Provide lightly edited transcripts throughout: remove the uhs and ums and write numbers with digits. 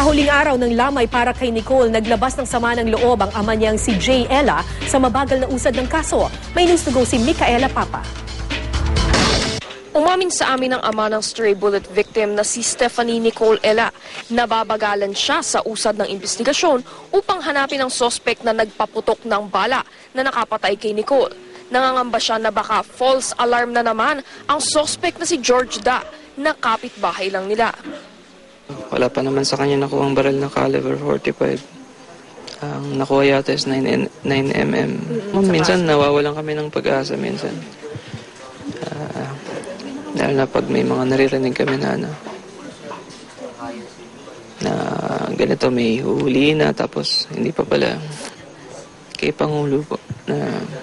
Sa huling araw ng lamay para kay Nicole, naglabas ng sama ng loob ang ama niyang si Jay Ella sa mabagal na usad ng kaso. May news to go si Micaela Papa. Umamin sa amin ang ama ng stray bullet victim na si Stephanie Nicole Ella. Nababagalan siya sa usad ng investigasyon upang hanapin ang sospek na nagpaputok ng bala na nakapatay kay Nicole. Nangangamba siya na baka false alarm na naman ang sospek na si George Da na kapitbahay lang nila. Wala pa naman sa kanya nakuha ang baril na caliber 45. Ang nakuha yata is 9mm. Minsan nawawalan kami ng pag-asa minsan. Dahil na pag may mga naririnig kami na ganito may huli na tapos hindi pa pala kay Pangulo po na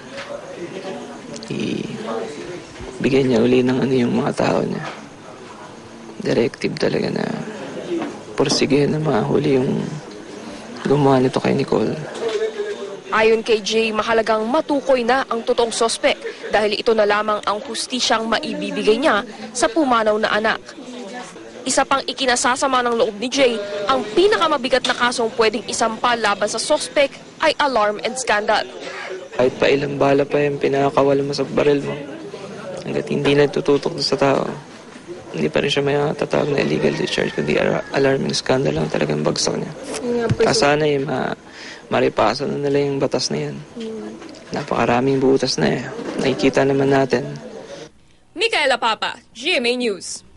ibigay niya uli ng yung mga tao niya. Directive talaga na porsigihin na mahuli yung gumawa nito kay Nicole. Ayon kay Jay, mahalagang matukoy na ang totoong sospek dahil ito na lamang ang hustisyang maibibigay niya sa pumanaw na anak. Isa pang ikinasasama ng loob ni Jay, ang pinakamabigat na kasong pwedeng isampa laban sa sospek ay alarm and scandal. Kahit pa ilang bala pa yung pinakawala mo sa baril mo, hanggat hindi na tututok sa tao, hindi pa rin siya may tatawag na illegal discharge, kundi alarming scandal lang talagang bagsak niya. Sana maripasan na nila yung batas na yan. Napakaraming butas na nakikita naman natin. Micaela Papa, GMA News.